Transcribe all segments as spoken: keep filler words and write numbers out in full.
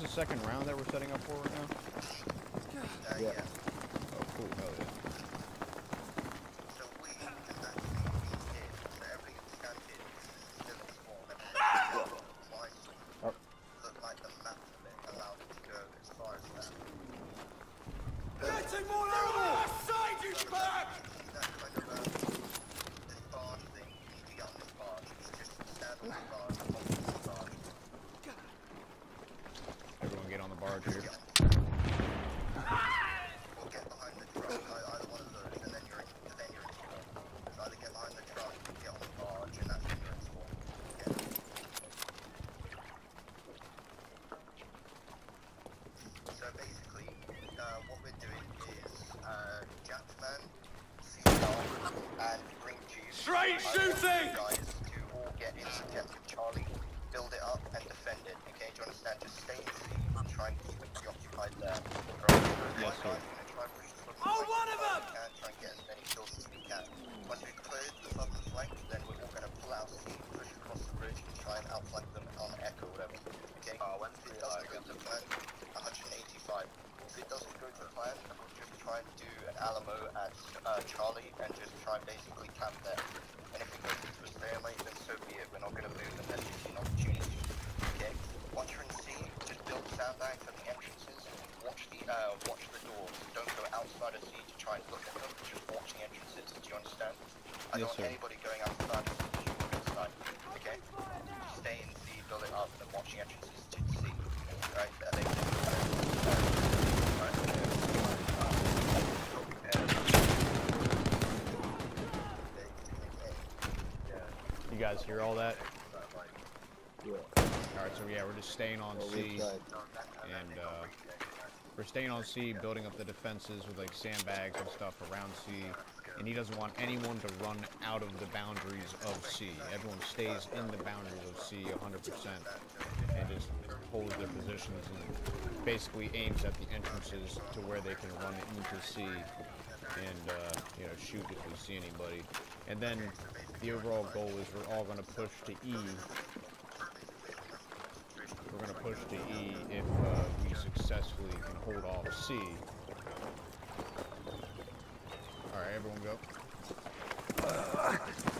the second round that we're setting up for right now? Uh, yeah. yeah. Oh, cool. Hell yeah. So we can actually be hit. So every scanned hit is still a small. My oh. look like the map of it allowed it to go as far as that. Getting more ammo! Side you back! See that kind of um, this barge thing? You need to get on this barge. It's just stand on this barge, on this barge. Everyone get on the barge here. Or get behind the truck, either one of those, and then you're in, then you're in spawn. So either get behind the truck, get on the barge, and that's when you're in spawn. Okay. So basically, uh, what we're doing is uh, Jackman, C R, and GreenKeefChief. Straight shooting! Guys to all get into Objective Charlie, build it up, and defend it. Okay, do you understand? Just stay in C and try and keep it preoccupied there. Yes, sir. Oh, one of them! Can try and get as many kills as we can. Once we've cleared the southern flank, then we're all going to pull out C, push across the bridge, and try and outflank them on Echo or whatever. Okay? Uh, when it doesn't go to plan, one hundred eighty-five. If it doesn't go to plan, we'll just try and do an Alamo at uh, Charlie and just try and basically camp there. And if it goes into a stalemate, then so be it. We're not going to move unless we see an opportunity. Okay? Once you're in C, just build sandbags at the entrances. Watch the uh, watch the doors. Don't go outside of C to try and look at them. Just watch the entrances. Do you understand? I Yes, don't sir. want anybody going outside of C to shoot inside. Okay? Stay in C, build it up, and watch the entrances to C. Right? Are they? You guys hear all that? Yeah. Alright, so yeah, we're just staying on Oh, C. we've got- And uh, we're staying on C, building up the defenses with like sandbags and stuff around C. And he doesn't want anyone to run out of the boundaries of C. Everyone stays in the boundaries of C one hundred percent and just holds their positions and basically aims at the entrances to where they can run into C and uh, you know, shoot if we see anybody. And then the overall goal is we're all going to push to E. We're going to push to E if uh, we successfully can hold off C. Alright, everyone go. Uh.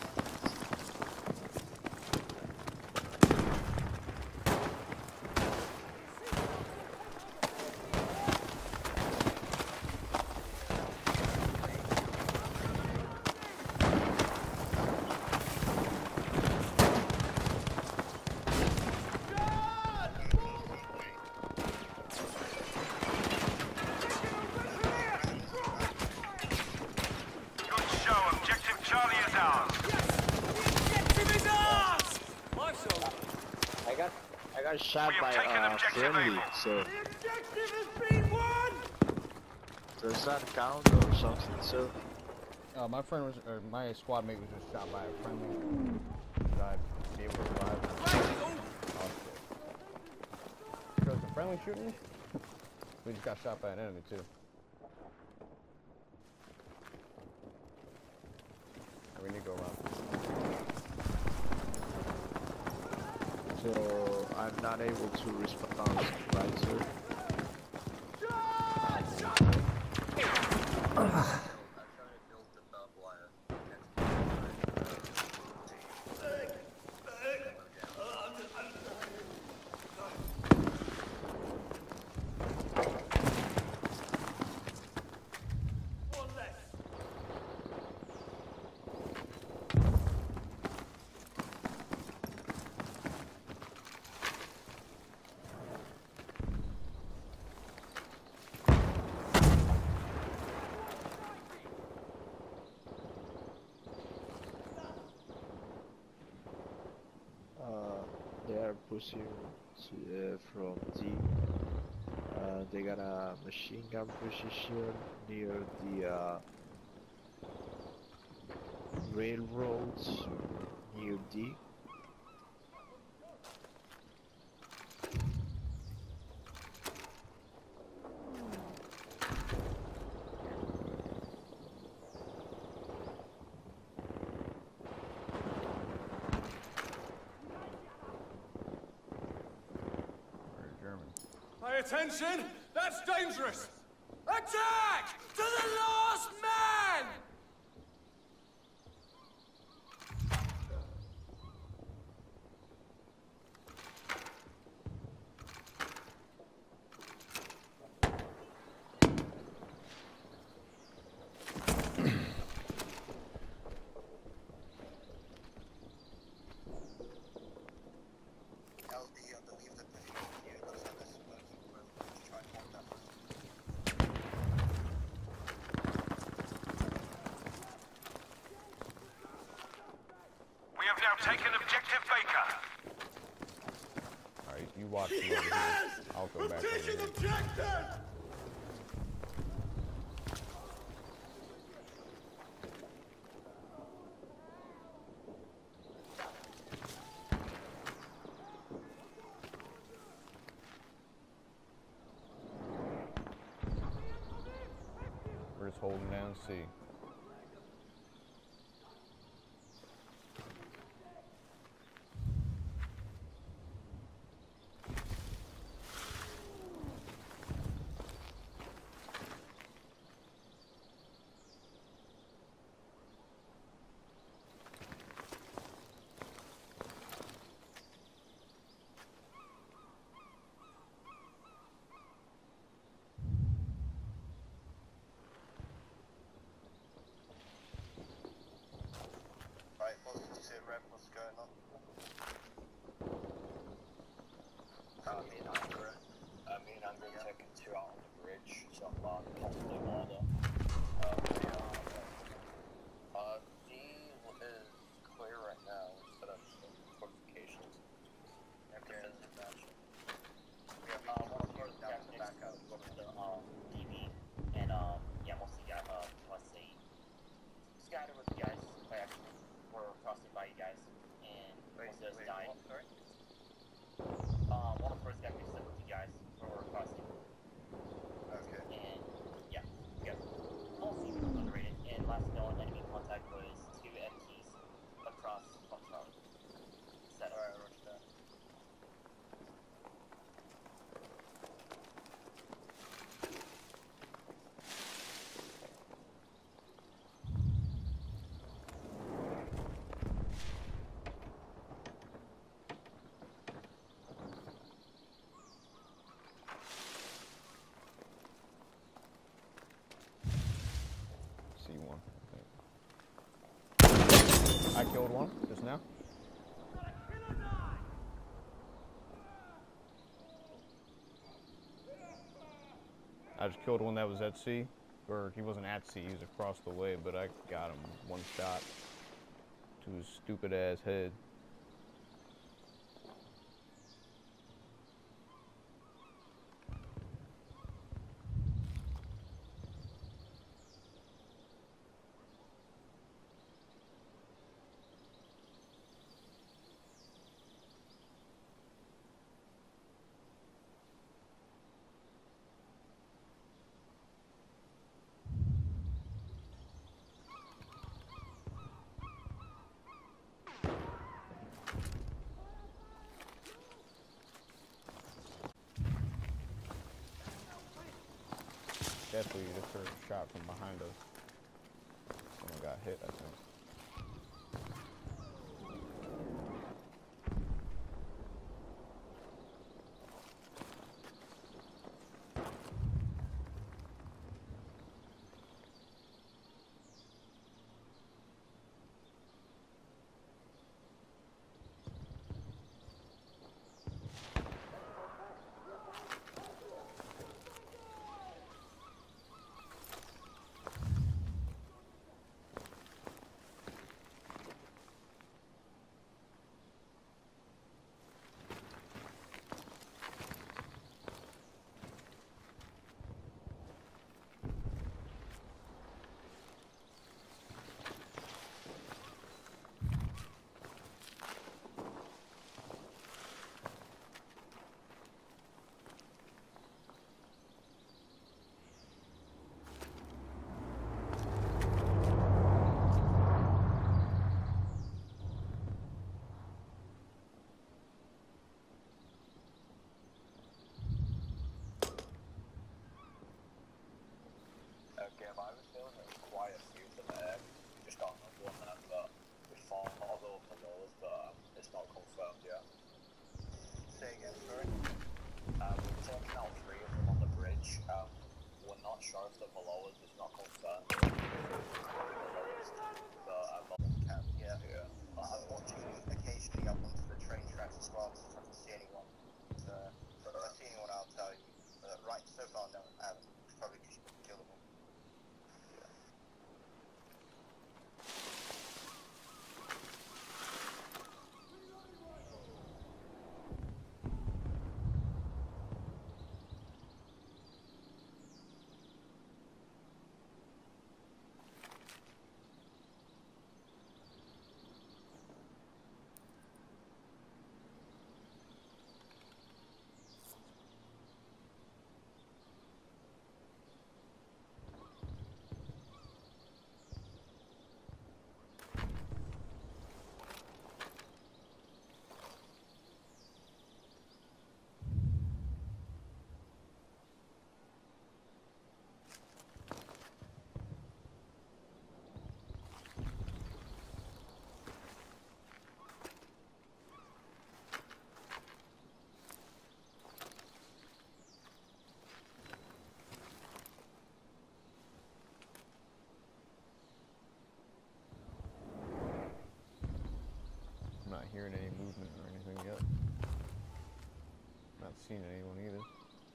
I got, I got shot by uh, friendly, so The objective has been won! does that count or something? So Uh, my friend was, or my squad mate was just shot by a friendly. Died. Be able to survive. Oh shit. So it's a friendly shooting? We just got shot by an enemy too. We need to go around. So I'm not able to respond, right, sir? They are pushing to, uh, from D. Uh, they got a machine gun position near the uh, railroads near D. attention! That's dangerous! Attack! To the last man! L D, I believe that pushing you looks like they're smoking room to try and hold them. We have now taken objective Baker. Alright, you watch the Yes! I'll go We're back over taking here. objective! We're just holding down C. Right, boss, did you say Rev? What's going on? Uh, me and Andrew, uh, me and Andrew yeah. taking two out on the bridge, so I'm uh, possibly order. Uh, we are, uh, D is clear right now, instead of some fortifications. Okay, Match. yeah, we Uh, can one of continue the down guys to the next back out. to the, um, D B, and, um, yeah, most of the guys, uh, let's see, scattered with the guys, by actually, were crossing by you guys, and Wait, most of us wait, died. what? Sorry? Um, one of the first guys we sent with you guys, where we're crossing. Okay. And yeah, yeah. All seems obliterated. And last known enemy contact was two M Ts across Foxtrot. Set. Alright, roger that. C one. I think. I killed one just now. I just killed one that was at C. Or he wasn't at C, he was across the way, but I got him one shot to his stupid ass head. Definitely the first shot from behind us. Someone got hit, I think. have a feeling there's quite a few to the air. We just got another one there, but we found other below us, but um, it's not confirmed yet. Say again, sorry. Um, we've taken out three of them on the bridge. Um, we're not sure if they're below us, it's not confirmed. Below us, but um, Camp, yeah. yeah. I'm watching occasionally up onto the train tracks as well, to see if I can see anyone. Uh, if I see anyone, I'll tell you. Uh, right, so far, no, I haven't. Probably because you can kill them all. I'm not hearing any movement or anything yet. Not seeing anyone either.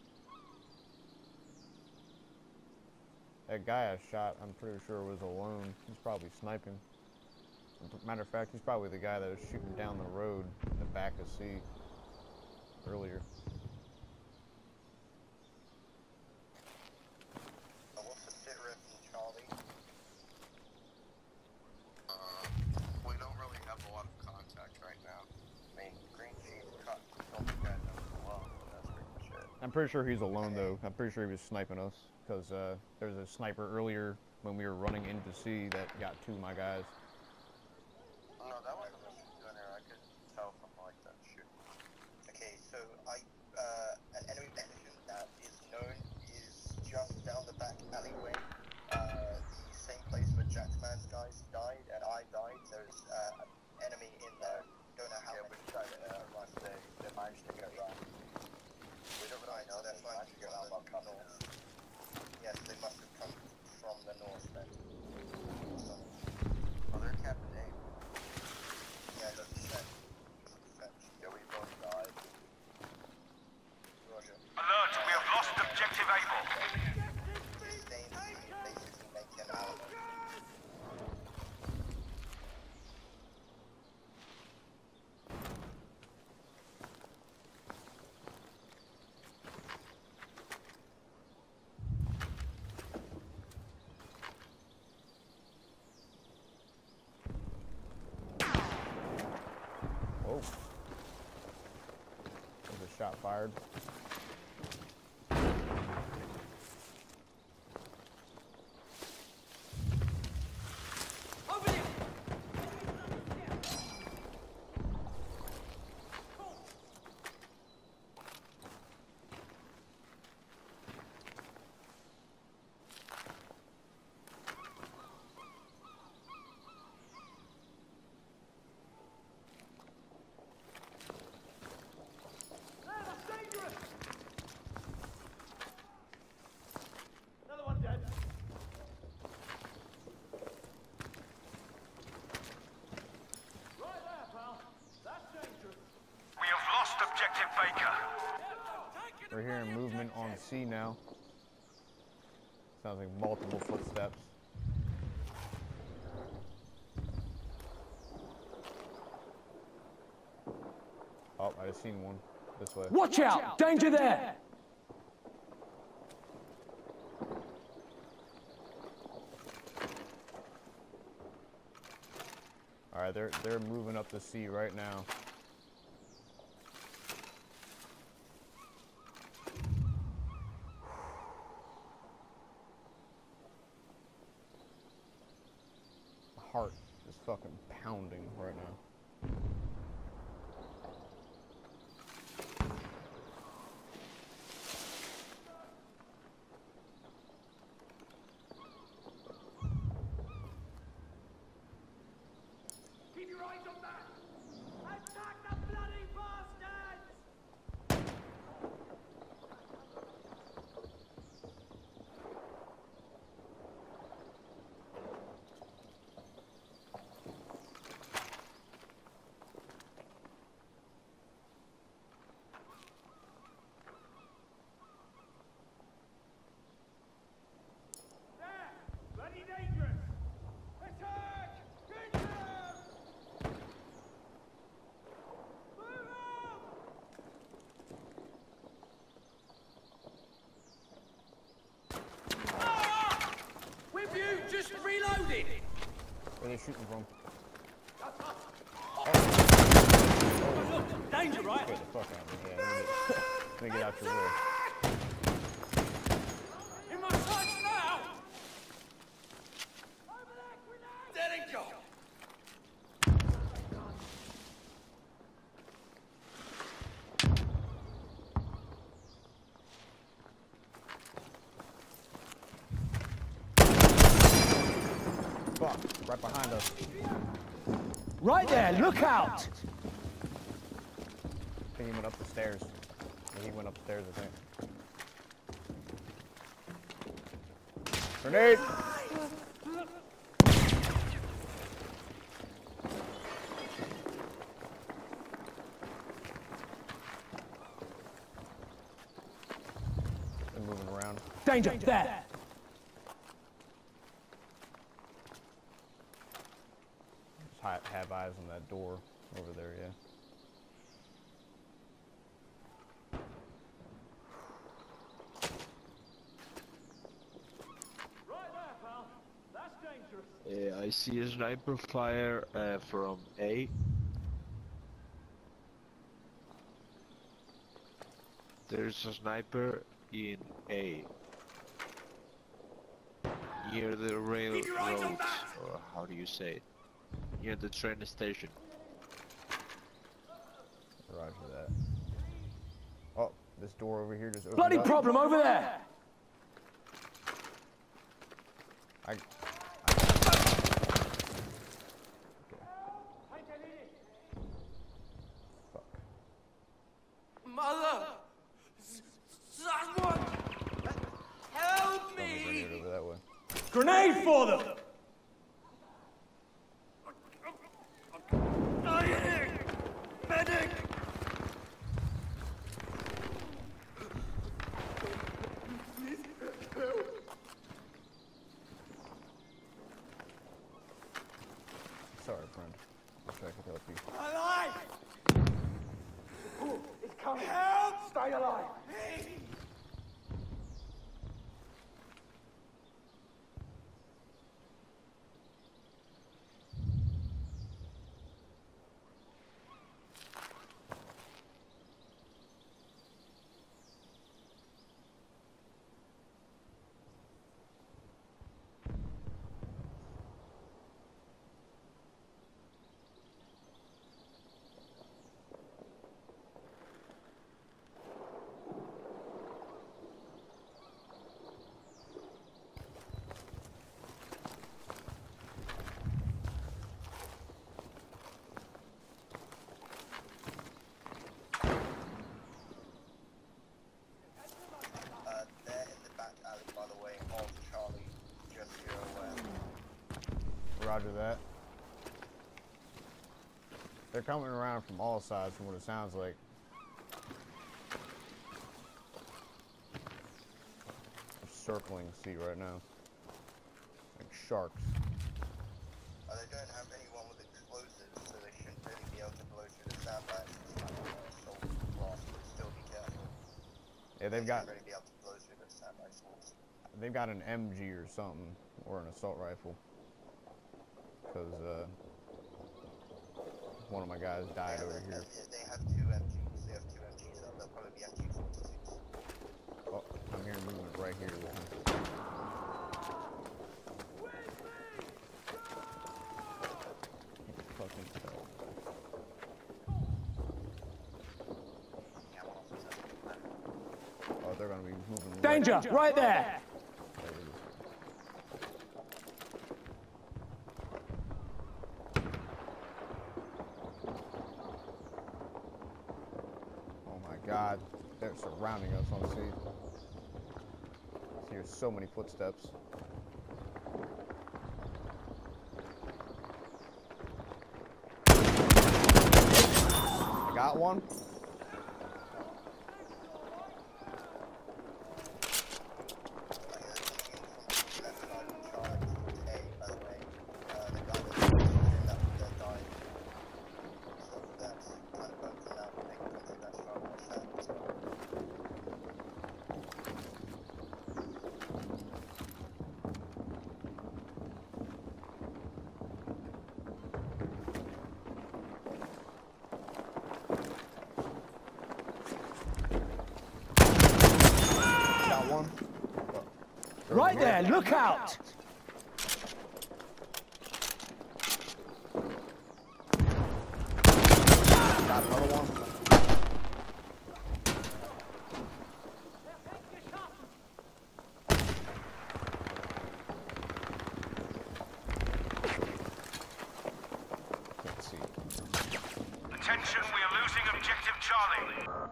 That guy I shot, I'm pretty sure was alone. He's probably sniping. Matter of fact, he's probably the guy that was shooting down the road in the back of C earlier. Uh, what's the sit rep in Charlie? Uh, we don't really have a lot of contact right now. I mean, GreenKeef cut all the guys out as well, but that's pretty much it. I'm pretty sure he's alone though. I'm pretty sure he was sniping us because uh, there was a sniper earlier when we were running into C that got two of my guys. No, that wasn't a gunner. I could tell from like that shoot. Okay, so I uh, an enemy position that is known is just down the back alleyway. Uh, the same place where Jackman's guys died and I died. There's uh, an enemy in there. Don't know how Yeah, many. we tried it uh, last day. They managed to get around. We don't really know. They're flying Managed to get from around the that north. Yes, they must have come from the north then. So, Oh, they're Captain A. yeah, that's the fetch. Fetch. Yeah, we both died. Roger. Alert, we have lost objective Able. His name basically make him out. Whoa. There's a shot fired. Over there! That's dangerous! Another one dead. Right there, pal. That's dangerous. We have lost objective Baker. We're hearing movement on C now. Sounds like multiple footsteps. Oh, I just seen one this way. Watch out! Danger there! All right, they're they're moving up the C right now. My heart is fucking pounding right now. Splendid! Where are they shooting from? Look, danger, right? Get the fuck out of me. Yeah, let me get, let me get out your way. In my sights now! There they go! Fuck, right behind us. Right there, look out! I think he went up the stairs. Yeah, he went upstairs, I think. Grenade! They're moving around. Danger, there! Just ha have eyes on that door over there, yeah. Uh, I see a sniper fire uh, from A. There's a sniper in A. Near the railroad, or how do you say it? Near the train station. Roger that. Oh, this door over here just opened Bloody up. problem over there! I... Mother! Someone! Help me! Grenade over that way. Grenade for them! Medic! Sorry, friend. Wish I could help you. Alive! It's coming! Help! Stay alive! Uh, they're in the back alley, by the way, of Charlie, just so you're aware. Roger that. They're coming around from all sides from what it sounds like. They're circling C right now. Like sharks. Uh, they don't have anyone with explosives, so they shouldn't really be able to blow through the sandbags and stuff like that. So blast, but still be careful. Yeah, they've got They shouldn't really be able to blow through the sandbags walls. they've got an M G or something, or an assault rifle. Cause uh, one of my guys died Yeah, over they, here. They have two M Gs. They have two M Gs up. They'll probably be M G forty-twos. Oh, I'm hearing movement right here with him. Fucking hell. Yeah, one officer. Oh, they're gonna be moving. Danger, Right, right there! there it is. Oh my God, they're surrounding us on C. Here's so many footsteps. I got one. Right there, look out! Got another one. Let's see. Attention, we are losing objective Charlie.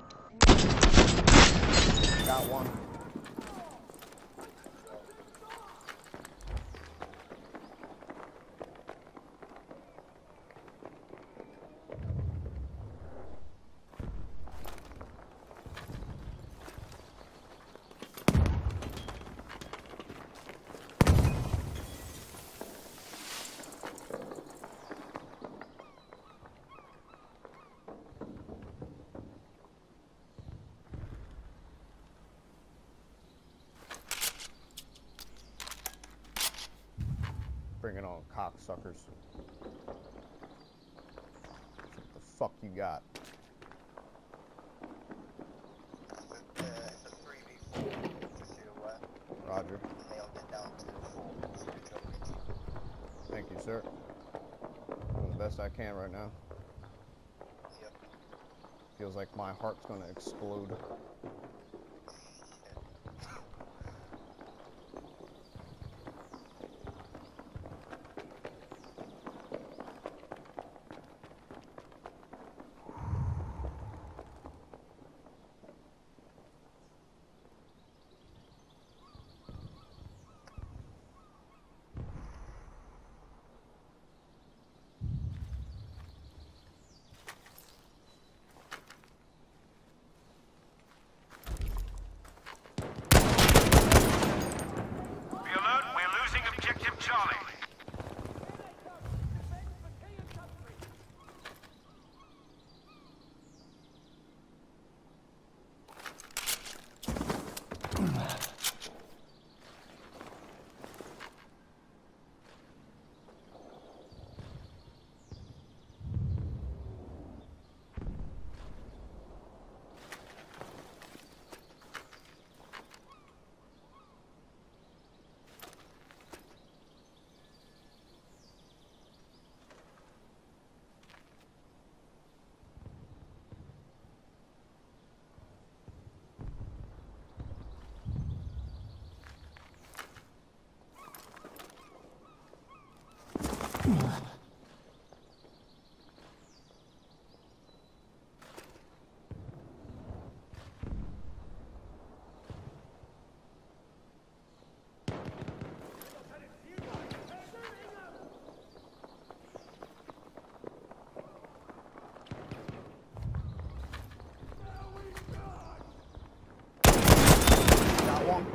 Got one. Bring it on, cocksuckers. What the fuck you got? It's a, uh, it's a three v four, just so you're aware. Roger. And they'll get down to four, so good job, Richie. Thank you, sir. Doing the best I can right now. Yep. Feels like my heart's gonna explode. Be alert, we're losing objective Charlie. Got one.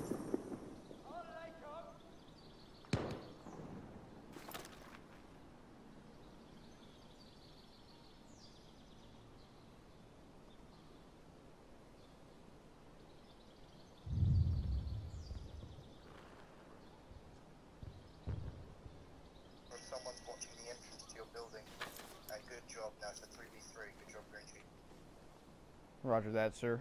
If someone's watching the entrance to your building, uh, good job. Now it's a three v three. Good job, Grinchy. Roger that, sir.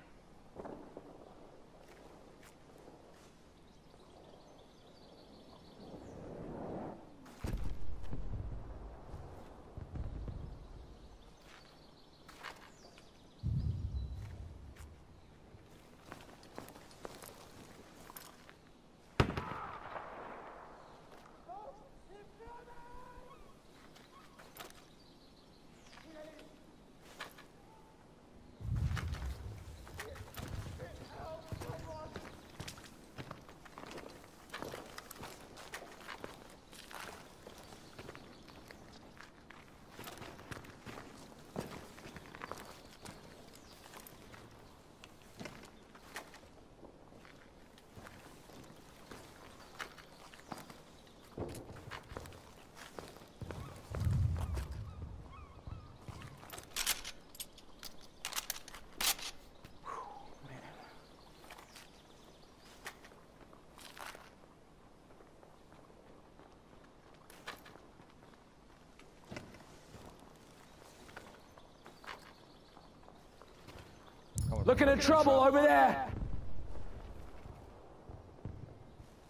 Looking at trouble over there!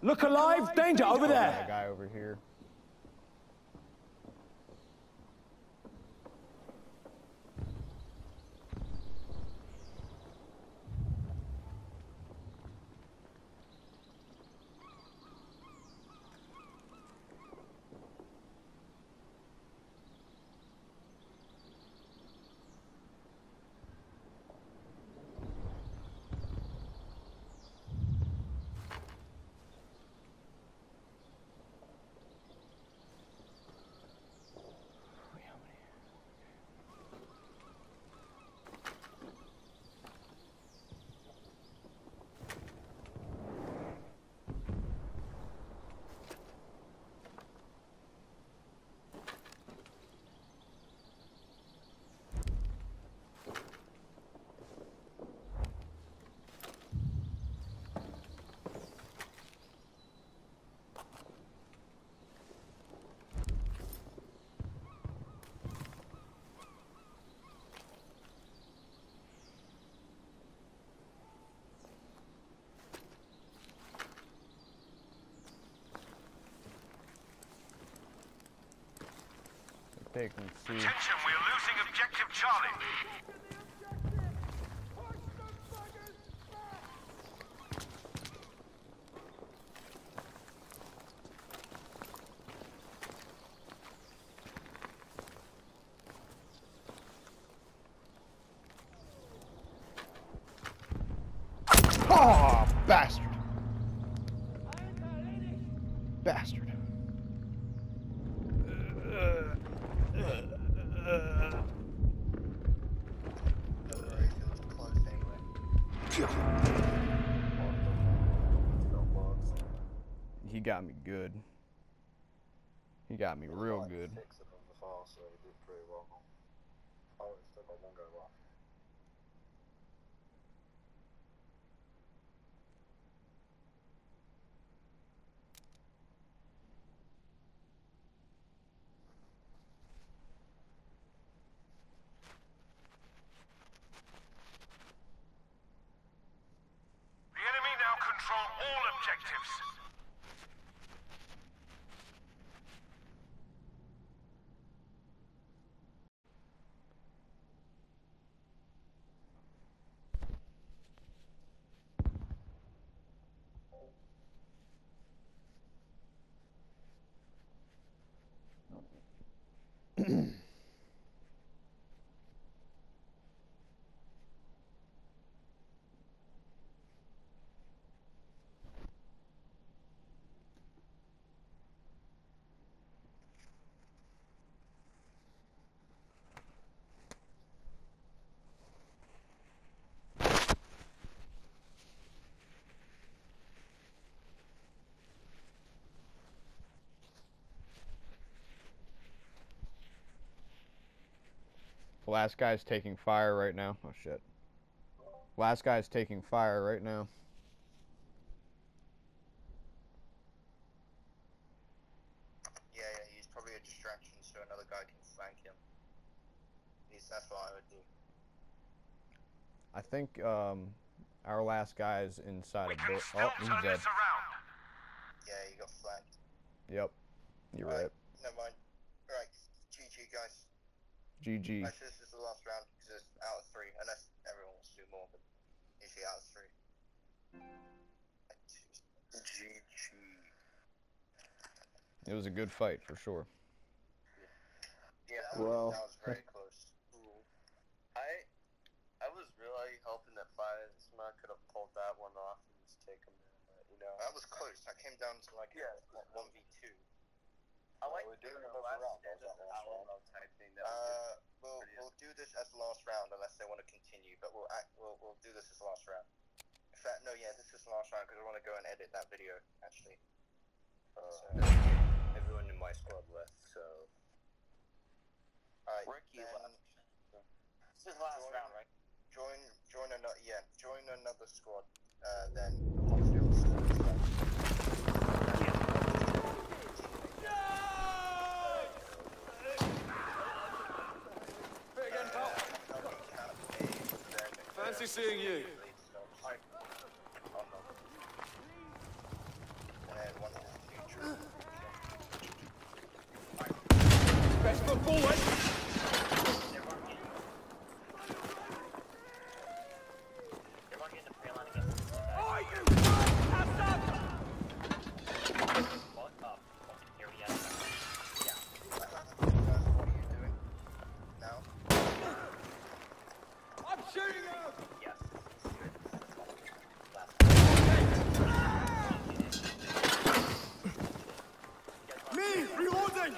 Look alive! Danger over Oh, there! that guy over here. Taking C. Attention, we're losing objective Charlie. Oh, bastard. Bastard. He got me good. He got me real good. The enemy now control all objectives. Last guy's taking fire right now. Oh shit. Last guy's taking fire right now. Yeah, yeah, he's probably a distraction so another guy can flank him. He's, that's what I would do. I think um, our last guy's inside We a can building. still Oh, he's turn dead. this around. Yeah, he got flanked. Yep. You're Alright, right. never mind. Alright, G G guys. G G. Actually, this is the last round because it's out of three, unless everyone wants to do more, but usually out of three. G G. It was a good fight for sure. Yeah, that, Well, was, that was very close. I I was really hoping that Firesma could have pulled that one off and just take him in, but you know. That was close. I came down to like yeah, one v two. I like we're doing another round. Type thing that uh, we'll we'll do this as the last round unless they want to continue, but we'll act, we'll we'll do this as the last round. In fact, no, yeah, this is the last round because I want to go and edit that video actually. Uh, so, everyone in my squad left, so. Alright, Ricky left. This is the last join, round, right? Join, join another, yeah, join another squad. Uh, then. Fancy seeing you. And Cover forward! Oh, you bastard! I'm shooting him! Me! Reloading!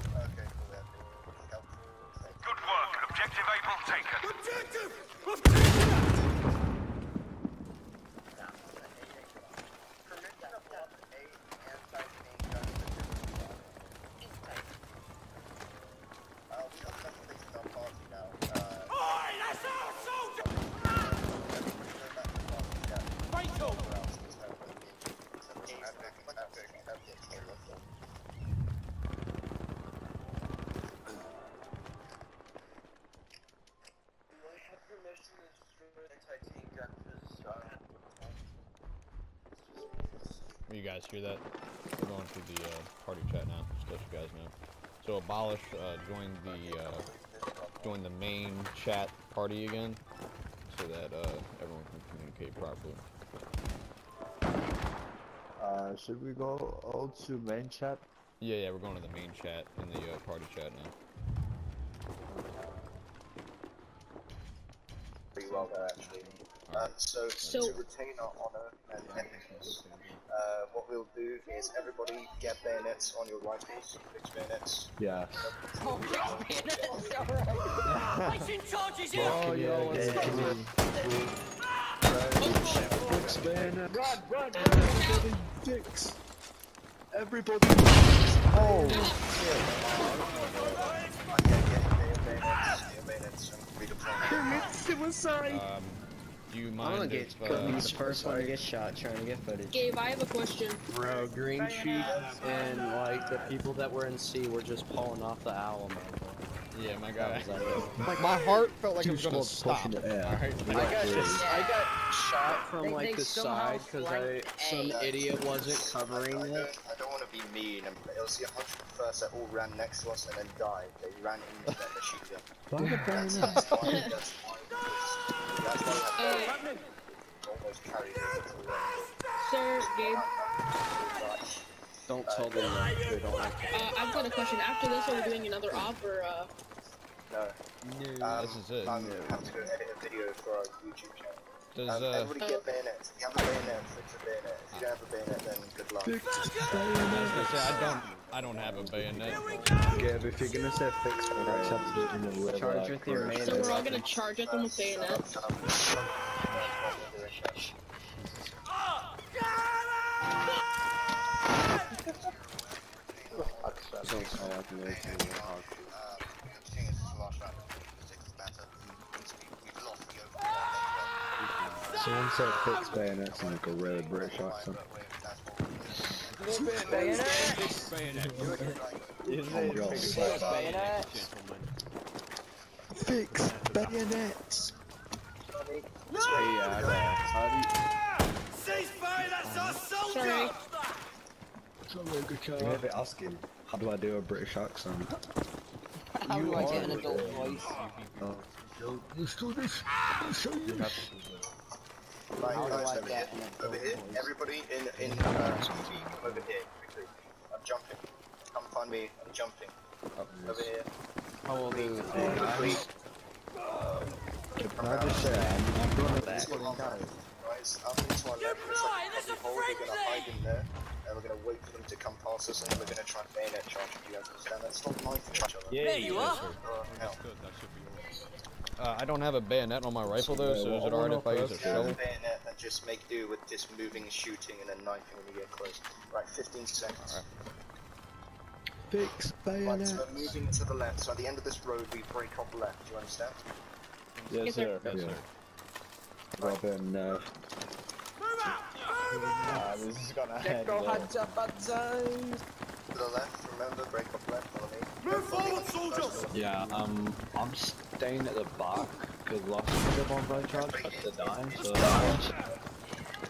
Good work. Objective Able taken. Objective! Objective! Oi, that's our soldier! Rachel! You guys hear that? We're going through the uh, party chat now, just to let you guys know. So abolish, uh, join the uh, join the main chat party again, so that uh, everyone can communicate properly. Uh, should we go all to main chat? Yeah, yeah, we're going to the main chat in the uh, party chat now. Pretty well there, actually. Um, so, So- to retain our honor and ethicals, uh, what we'll do is everybody get bayonets on your rifles, fixed bayonets. Yeah. Oh, Placing charges here! Oh, yo, what's up? Fix bayonet. Run, run, run, everybody fix. Everybody fix. Oh, shit. Okay, get your bayonets, your bayonets, and redeploy. Suicide. Um, do you I'm mind gonna get if, Cody's uh, first one to get shot trying to get footage. Gabe, I have a question. Bro, GreenKeefChief and like the people that were in C were just pulling off the Alamo. yeah, my guy. That was like, Like my heart felt like it was gonna stop. Yeah. Alright, I got just, I got shot from They- like they the somehow side because I flanked some A. idiot wasn't I covering don't, it. I don't want to be mean, and it was the one hundred first that all ran next to us and then died. They ran into their machine gun. That's, that's why, that's why, that's why we have Uh, almost carried it into the Sir, Gabe, Don't tell them that they don't like it. uh, I've got a question. After this, are we doing another op or, uh... No. No, Um, this is it. I'm gonna have to go edit a video for our YouTube channel. Does Um, uh, everybody get bayonets. If you have a bayonet, fix a bayonet. If you don't have a bayonet, then good luck. I was gonna say I don't, I don't have a bayonet. Gabe, if you're gonna say fix bayonets, have to do it in a way Charge like with your first. So main we're all gonna charge at them with bayonets? Don't sound like an eighteen year old. Someone said fix bayonets in like a really British accent. Fix bayonet. Oh, God. Fix bayonets! Hey, yeah, how Ceasefire, that's our soldier! Sorry. You may be asking, how do I do a British accent? How do I get an adult voice? Oh. Let's do this! Let's show you this! Right, How do guys, I over here, get an adult over here, voice? everybody in, in, uh, come over here, quickly. I'm jumping. Come find me, I'm jumping. Over here. How old is it? Quickly. Can I just say, I'm, I'm going to This one, guys, up into our left, looks like a cubby hole, we're gonna hide in there, and we're gonna wait for them to come past us, and then we're gonna try and bayonet charge you guys understand that? Stop knifing each other. There you are! Oh, hell. Uh, I don't have a bayonet on my rifle though, so is it alright if I use a If you have shovel? a bayonet, then just make do with just moving and shooting and then knifing when you get close. Right, fifteen seconds. fix Right, bayonets! so we're moving to the left, so at the end of this road we break off left, do you understand? Yes, Yes, sir. sir. Yeah. Robin, uh, Ah, this is gonna end Go well. hands up, hands up. To the left, remember, break off left, follow me. Move forward, soldiers! yeah, um, I'm staying at the back, because last time the bonfire charge had to die, so...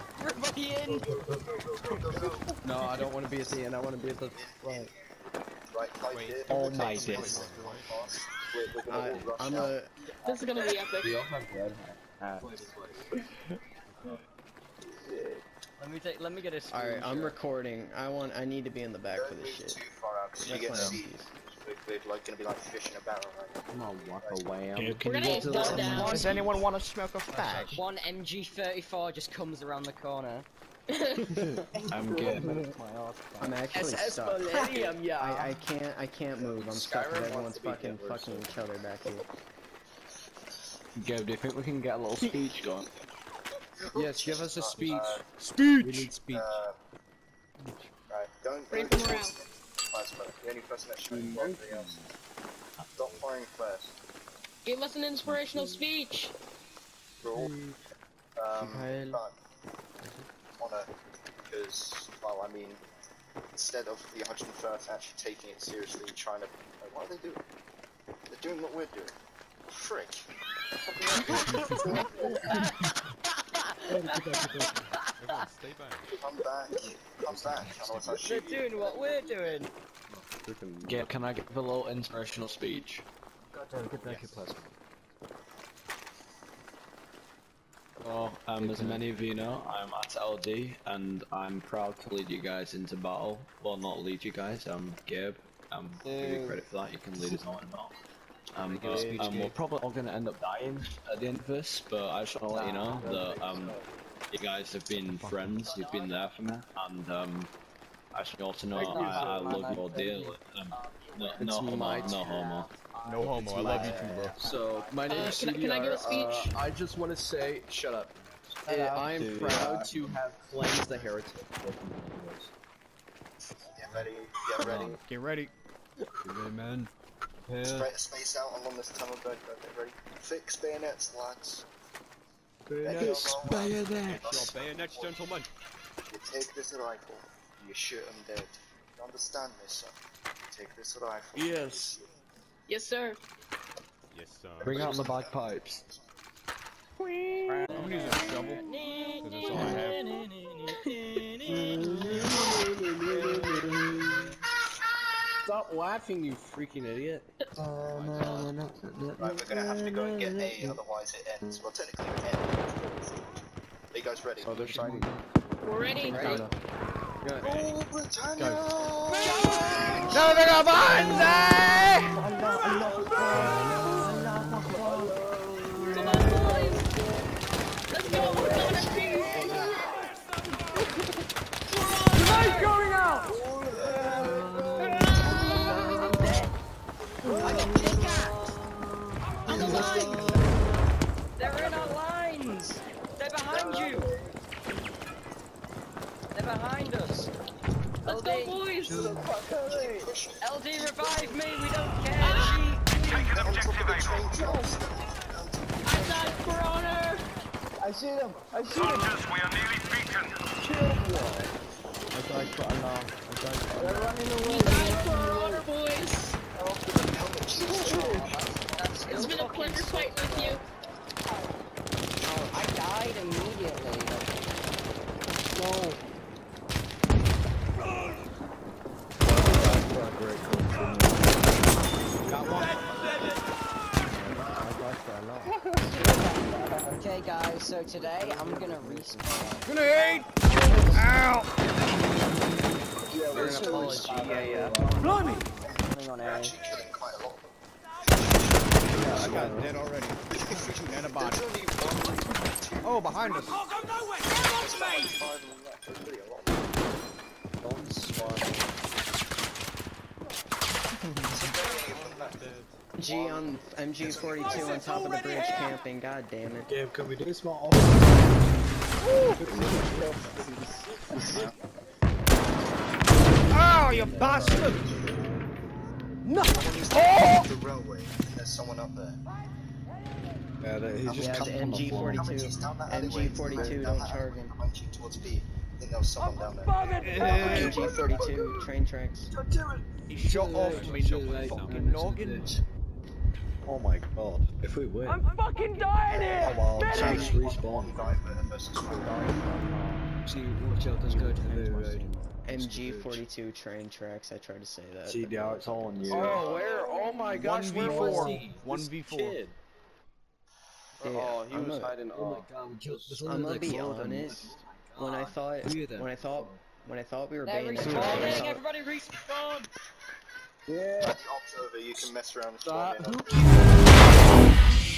Everybody in! No, I don't want to be at the end. I want to be at the front. Right, five Wait. here. Oh Okay, my so days. We're, we're gonna I, all rush I'm out. a. This is gonna be epic. We all have red hats. Let me take. Let me get a screenshot. Alright, I'm recording. I want. I need to be in the back for Don't this move shit. too far out, because if you That's get my seen, piece. we're, we're like gonna be like fish in a barrel right now. Come on, walk away. Dude, We're gonna get gunned down. Does anyone want to smoke a fag? One M G thirty-four just comes around the corner. I'm good. I'm actually S S stuck. Millennium, yeah. I, I can't. I can't move. I'm stuck Skyrim because everyone's wants to be fucking Hitler, fucking so- each other back here. Gabe, do you think we can get a little speech going? Yes, give us a speech. Uh, We need speech. uh, right, don't Ready don't for morale. flares, but the only person that's shooting everybody else. Stop firing flares. Give us an inspirational speech. Rule. Um, Kyle. but wanna, because well, I mean, instead of the one hundred first actually taking it seriously, trying to, like, what are they doing? They're doing what we're doing. Frick. Come back. Come back. Otherwise I'll They're shoot you. doing what we're doing. Gabe, can I give a little inspirational speech? Well, um, as many of you know, I'm at L D, and I'm proud to lead you guys into battle. Well, not lead you guys, um, Gabe. Um, give you credit for that, you can lead us on in battle. Um, but, um, we're probably all gonna end up dying at the end of this, but I just wanna let you know that, um, you guys have been friends, you've been there for me, and, um, I just want you all to know I, I love you all dearly. Um, no, no homo, no homo. No homo. I love you too, bro. So my name Uh, is can I- C D R. can I give a speech? Uh, I just want to say, shut up. Uh, I am proud to have cleansed the heretic. Get ready. Get ready. Get ready. Amen. Spread space out along this tunnel. Go, go, get ready. Fix bayonets, lads. Bayonets, bayonets. Your bayonets, gentlemen. You take this rifle, you shoot them dead. You understand me, sir? You take this rifle. Yes. Yes, sir. Yes, sir. Bring out the bagpipes. I'm gonna use a shovel. Cause that's all I have. Stop laughing, you freaking idiot. Right, we're gonna have to go and get A, otherwise it ends. Well, technically it ends. Are you guys ready? Oh, they're shining. We're ready. Ready? Oh, Britannia! No, they're not behind Come on, boys. Let's go. We're going to be. Tonight's going out! On the line. They're in our lines. They're behind you. They're behind us. Let's go, boys. L D, revive me. We don't care. Ah! Take an objective angle. I died for honor. I see them! I see them! Soldiers, we are nearly beaten. I died for Allah. I died for They're Allah. running We away! died for our honor, boys. That's It's been a pleasure fighting with you. Oh, I died immediately. No. Got one. I died for Allah. Okay, guys. So today I'm gonna respawn. Grenade! Ow! We're an apology, yeah, yeah. Blimey! Coming on We're A. actually killing quite a lot. I got dead already. Shooting at a body. There's only one, Oh, behind us. Can't go nowhere! Get on me! five of them left. There's really a lot. Don't swat. So many of them left. G on M G forty-two on top of the bridge camping. God damn it. Gabe, can we do this more Oh, you bastard! No! Oh! The railway. There's someone up there. Yeah, that, he's just Yeah, camped the on the M G floor. forty-two. M G forty-two, don't charge him. Punching towards B. I think there was someone down there. M G forty-two, train tracks. He shot off me, no fucking noggin. Oh my god, if we win. I'm fucking dying here! Oh, well, Medic! just respawn. One guy versus four guys. See, watch out, there's go to the road. M G forty-two train tracks. I tried to say that. See, now it's all on you. Oh, where? Oh my gosh, where was he? one This v four. kid. Dude, Oh, he I'm was a- hiding. Oh my Oh. god, we killed this I'm gonna be honest. When I thought, Three of them. when I thought, when I thought we were They're banging into respawning, the everybody respawn! Yeah. That's the observer, you can mess around and Stop. spawn in.